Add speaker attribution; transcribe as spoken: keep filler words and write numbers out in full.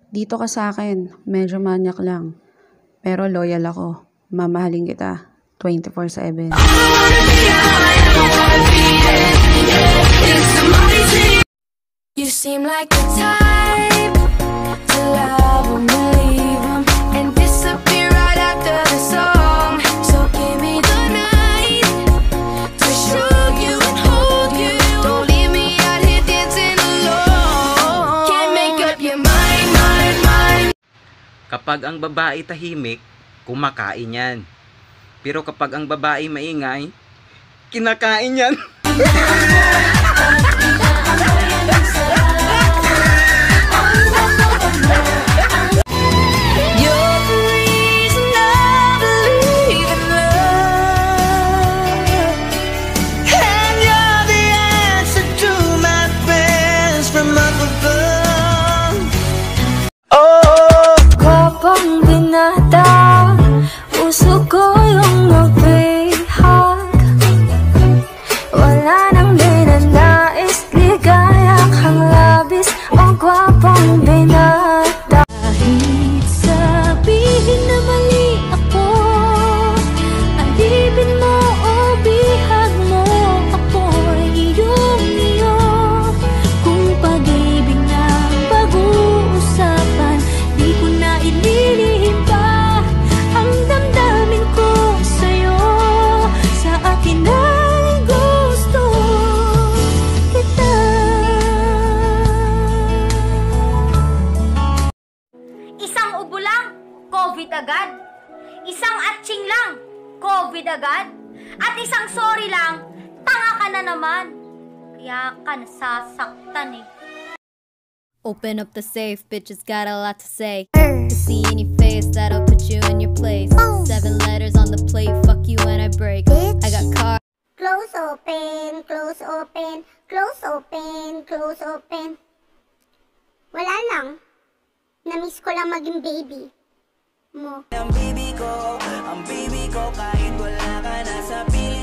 Speaker 1: Dito ka sa akin, medyo manyak lang. Pero loyal ako. Mamahalin kita twenty-four seven.
Speaker 2: You seem like the type to love and believe them and disappear right after the song. So give me the night to show you and hold you. Don't leave me out here dancing alone. Can't make up your mind, mind, mind.
Speaker 3: Kapag ang babae tahimik, kumakain yan. Pero kapag ang babae maingay, kinakain yan.
Speaker 2: Puso ko yung nabihag. Wala nang dinanais, ligaya kang labis, ang gwapong binata. Kahit sabihin na mali ako, alipin mo o bihag mo, ako'y iyong-iyo. Kung pag-ibig na pag-uusapan, di ko na ililihim pa. Ang damdamin ko sa'yo, sa akin ay gusto kita.
Speaker 4: Isang ubo lang, COVID agad. Isang atching lang, COVID agad. At isang sorry lang, tanga ka na naman. Kaya ka nasasaktan eh.
Speaker 5: Open up the safe, bitches got a lot to say. To see in your face, that'll put you in your place. Seven letters on the plate, fuck you when I break. I got car.
Speaker 6: Close open, close open, close open, close open. Wala lang. Namiss ko lang maging baby mo.
Speaker 7: Ang baby ko, ang baby ko kahit wala ka na sa piling.